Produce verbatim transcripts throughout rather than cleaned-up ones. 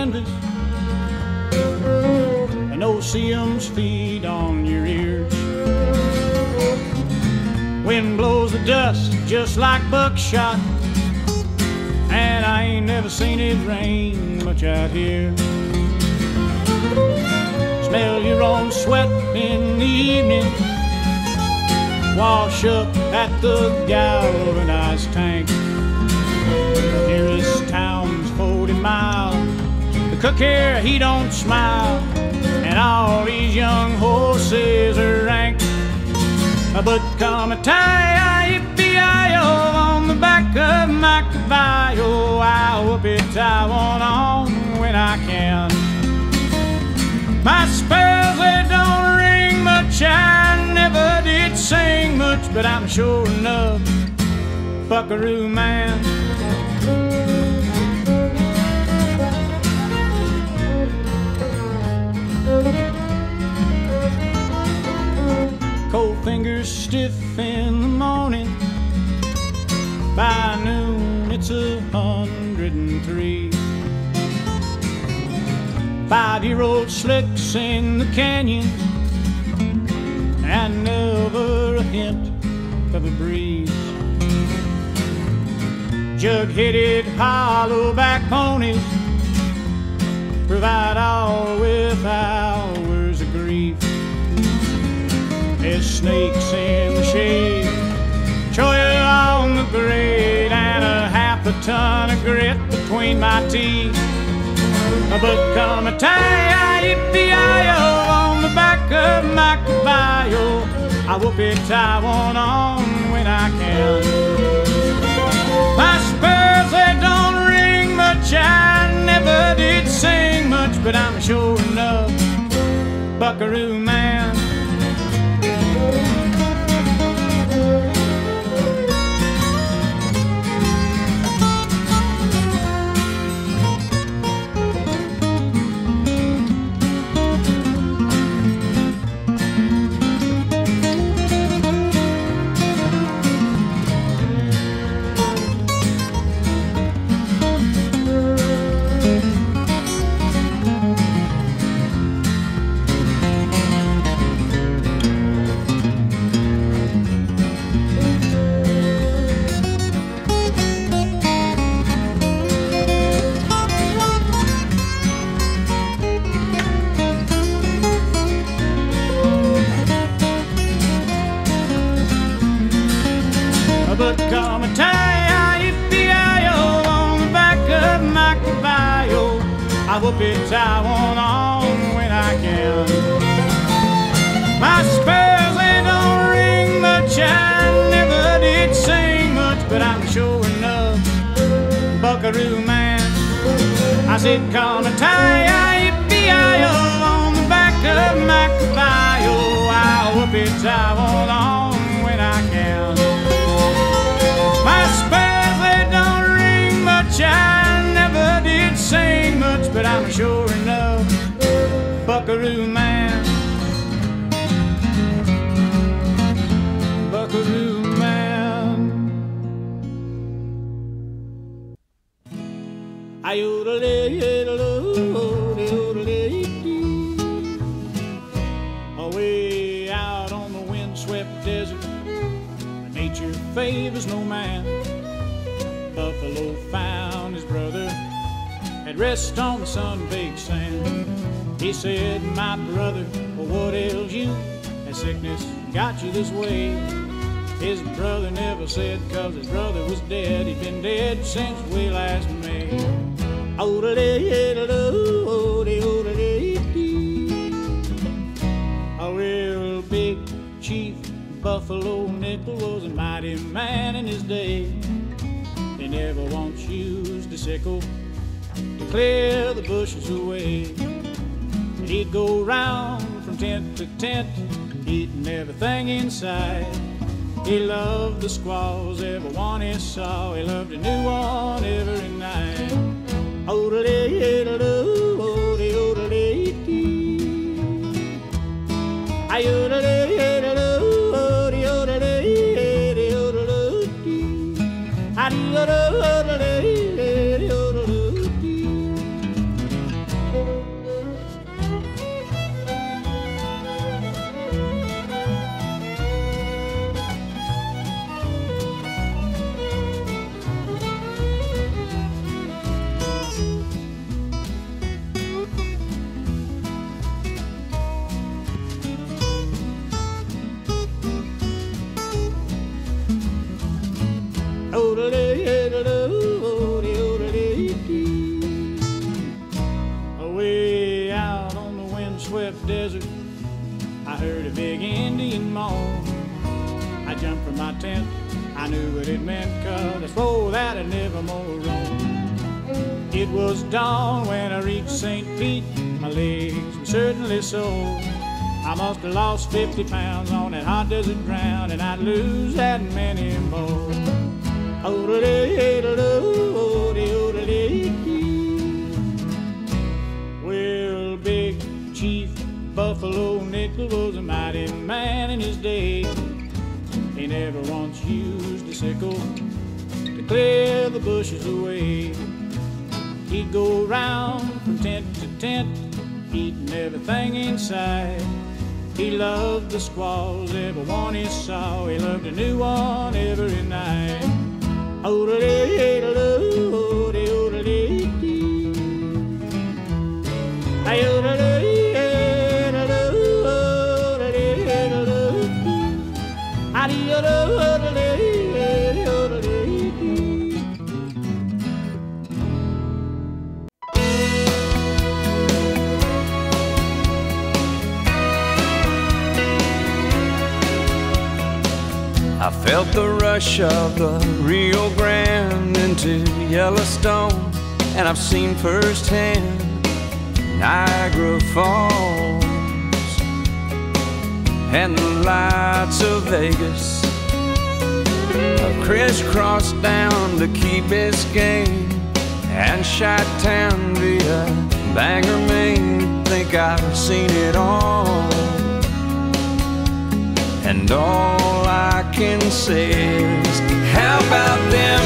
canvas, and those seams feed on your ears. Wind blows the dust just like buckshot, and I ain't never seen it rain much out here. Smell your own sweat in the evening, wash up at the galvanized tank. The nearest town's forty miles. The cook here, he don't smile, and all these young horses are rank. But come a tie-yi-yi-yi-o on the back of my caballo, I whoop it, I want on when I can. My spells, they don't ring much, I never did sing much, but I'm sure enough buckaroo man. Cold fingers stiff in the morning, by noon it's a hundred and three. Five-year-old slicks in the canyon, and never a hint of a breeze. Jug-headed hollow-back ponies provide all with hours of grief. There's snakes in the shade, choil on the grade, and a half a ton of grit between my teeth. But come a tie-yi-yi-yi-o on the back of my caballo, I whoop it, I want on when I can. My spurs, they don't ring much, I never did sing much, but I'm sure enough buckaroo man. But come a tie-yi-yi-yi-o on the back of my caballo, I whoop it, I want on when I can. My spurs, they don't ring much, I never did sing much, but I'm sure enough buckaroo man. I said come a tie-yi-yi-yi-o on the back of my caballo, I whoop it, I want on when I can. My spurs, they don't ring much, I never did sing much, but I'm sure enough buckaroo man. Buckaroo man. Away out on the windswept desert, nature favors no man. Buffalo found his brother at rest on the sun-baked sand. He said, my brother, well, what ails you? Has sickness got you this way? His brother never said, cause his brother was dead. He'd been dead since way last May. A real big chief Buffalo Nickel was a mighty man in his day. He never once used a sickle to clear the bushes away. And he'd go round from tent to tent, eating everything in sight. He loved the squaws, every one he saw. He loved a new one every night. Away out on the windswept desert, I heard a big Indian moan. I jumped from my tent, I knew what it meant, 'cause I swore that I'd never more roam. It was dawn when I reached Saint Pete, my legs were certainly sore. I must have lost fifty pounds on that hot desert ground, and I'd lose that many more. Well, Big Chief Buffalo Nickel was a mighty man in his day. He never once used a sickle to clear the bushes away. He'd go round from tent to tent, eating everything in sight. He loved the squaws, every one he saw. He loved a new one every night. I felt the rush of the Rio Grande into Yellowstone, and I've seen firsthand Niagara Falls and the lights of Vegas. I've crisscrossed down to Key Biscayne and Chi-Town via Bangor, Maine. Think I've seen it all, and all I can say is, how about them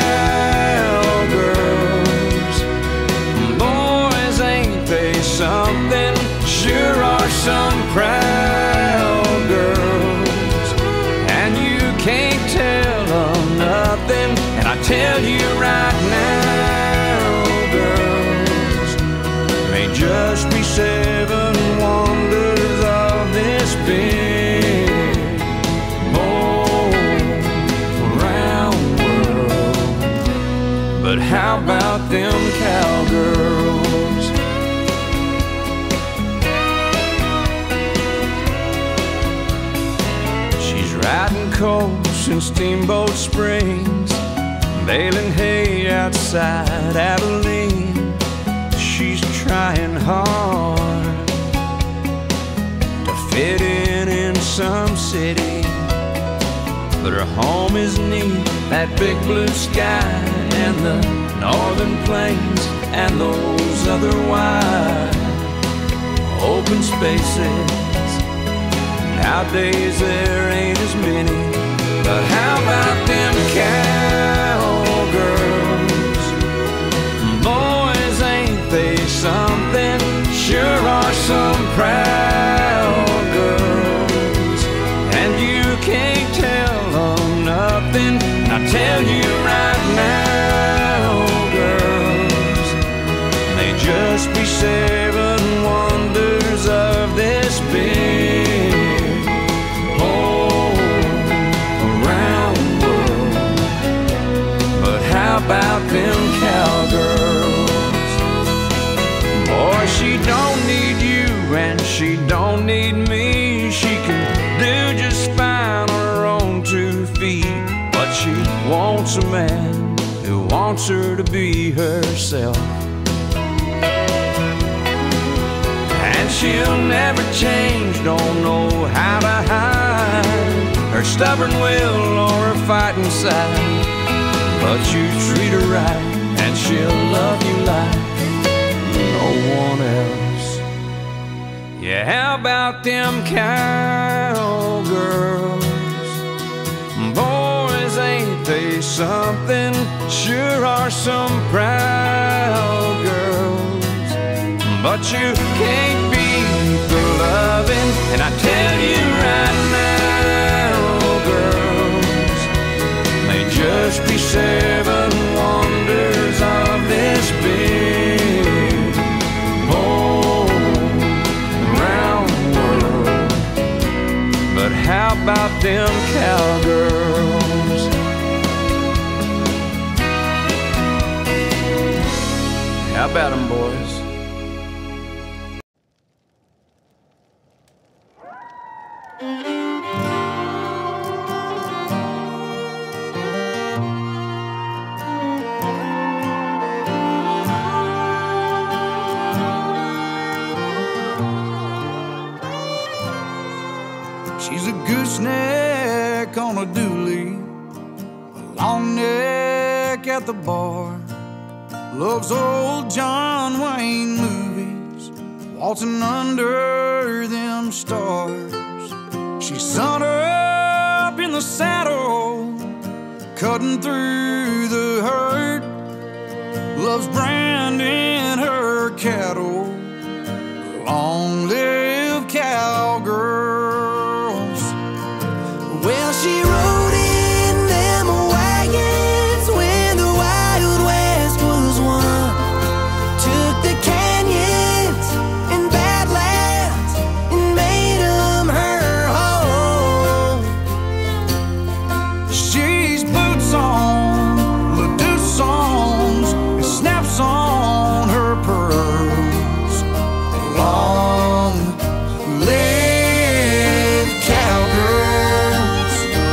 cowgirls? Boys, ain't they something? Sure are some proud girls, and you can't tell them nothing. And I tell you right now, girls, may just be seven wonders of this big round world. But how about them cowgirls? She's riding coast in Steamboat Springs, baling hay outside Abilene. She's trying hard to fit in in some city, but her home is neat, that big blue sky and the northern plains and those other wide open spaces. Nowadays there ain't as many, but how about them cowgirls? Boys, ain't they something? Sure are some proud girls, and you can't tell them nothing. I tell you right now, girls, they just be seven wonders of this big whole around world. But how about them cowgirls? Boy, she don't need you and she don't need me. She can do just fine on her own two feet, but she wants a man who wants her to be herself. And she'll never change, don't know how to hide her stubborn will or her fighting side. But you treat her right and she'll love you like no one else. Yeah, how about them cowgirls? Boys, ain't they something? Sure are some proud girls, but you can't beat the loving. And I tell you right now, girls, they just be seven wonders of this big whole round world. But how about them cowgirls? gooseneck on a dually, a long neck at the bar. Loves old John Wayne movies, waltzing under them stars. She's sun up in the saddle, cutting through the herd. Loves branding her cattle. Long live cowgirls. Well, she rode in them wagons when the Wild West was won. Took the canyons and badlands and made them her home. She's boots on, LaDuce songs, and snaps on her pearls. Long live cowgirls.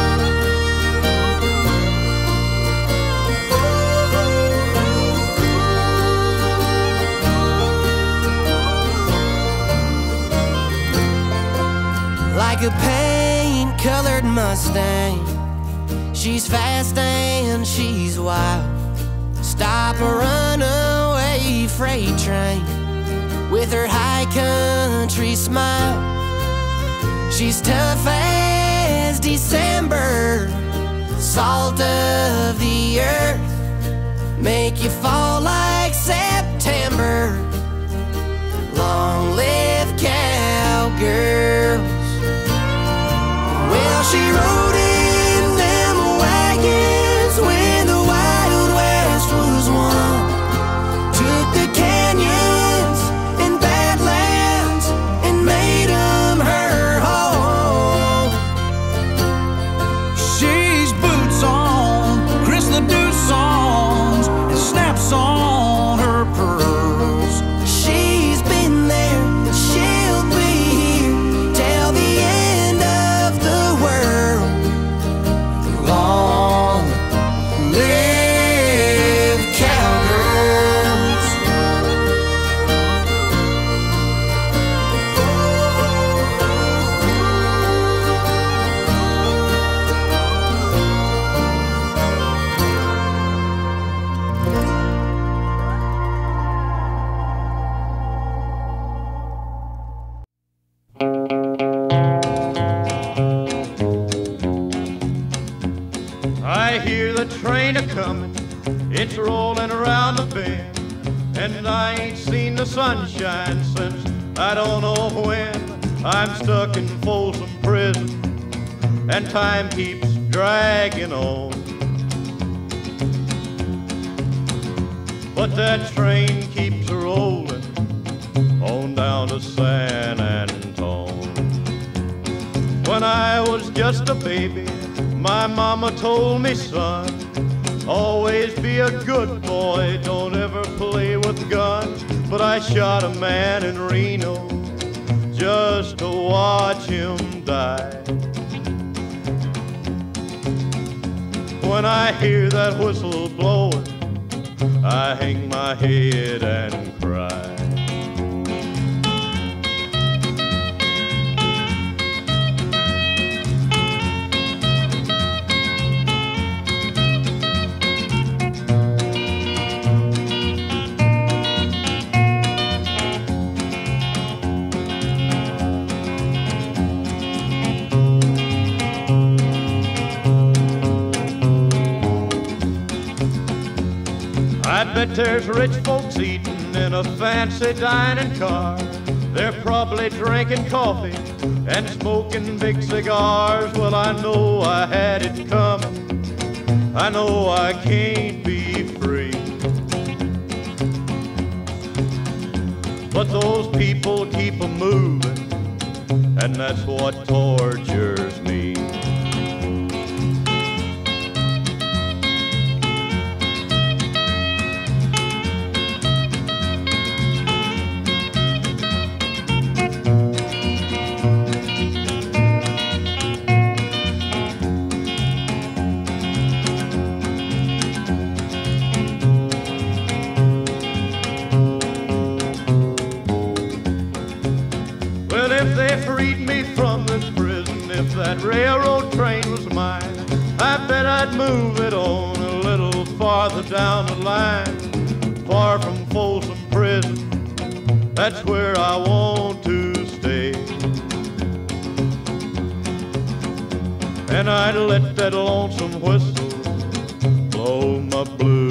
Like a paint-colored Mustang, she's fast and she's wild. Stop a runaway freight train with her high country smile. She's tough as December, salt of the earth, make you fall like September. Long live cowgirls. Well, she rode in them wagons when the Wild West was won. Took the canyons and badlands and made them her home. She's boots on, Chris LaDuce songs, and snaps on her pearls. She's been there and she'll be here till the end of the world. Long live cowgirls. I hear the train a-comin', it's rollin' around the bend, and I ain't seen the sunshine since I don't know when. I'm stuck in Folsom Prison, and time keeps dragging on. But that train keeps rollin' on down to San Antone. When I was just a baby, my mama told me, son, always be a good boy, don't ever play with guns. But I shot a man in Reno just to watch him die. When I hear that whistle blowing, I hang my head and cry. I bet there's rich folks eating in a fancy dining car. They're probably drinking coffee and smoking big cigars. Well, I know I had it coming. I know I can't be free. But those people keep a moving, and that's what tortures me. Well, if they freed me from this prison, if if that railroad train was mine, I bet I'd move it on a little farther down the line, far from Folsom Prison. That's where I want to stay. And I'd let that lonesome whistle blow my blues